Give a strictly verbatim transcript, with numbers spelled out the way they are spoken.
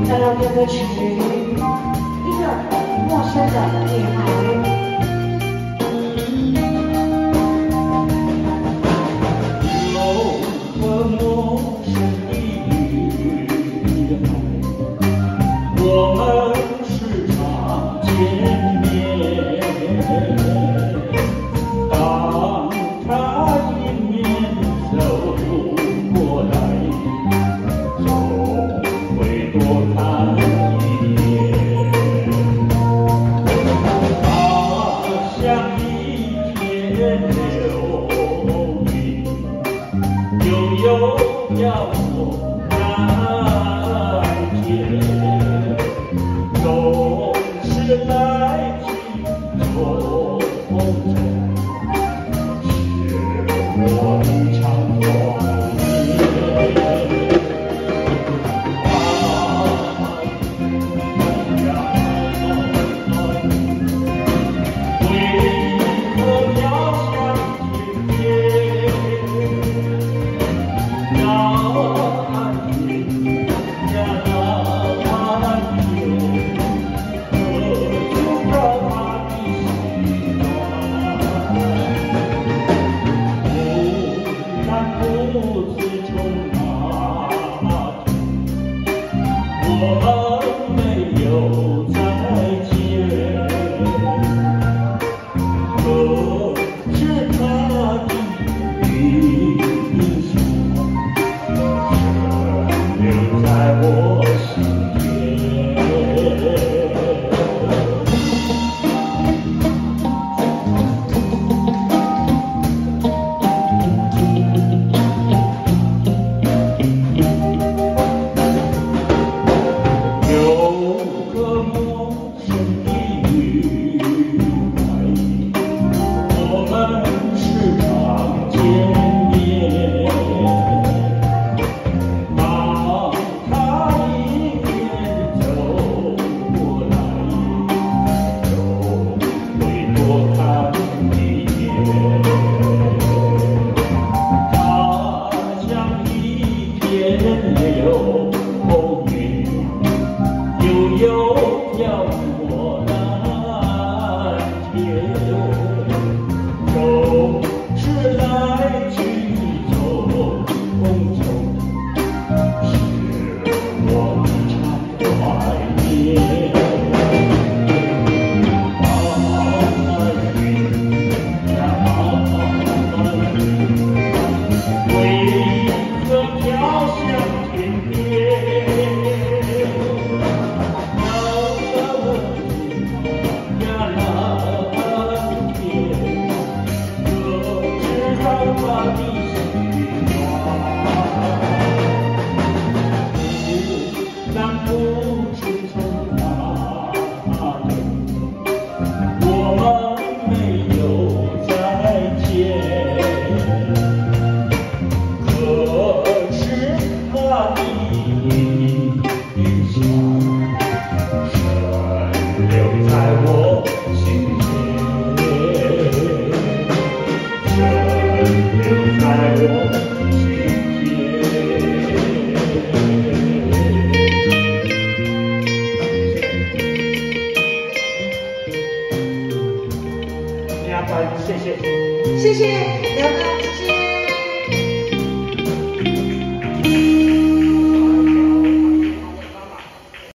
再来这歌曲，一个陌生的女孩。 有个陌生的女孩，我们时常见面。当她迎面走过来，总会多看一眼。她像一片流云，悠悠飘过蓝天，总是来去匆匆，是我一场谎言。不自从那天，我们没有再见，可是他的印象深留在我心间。他像一片流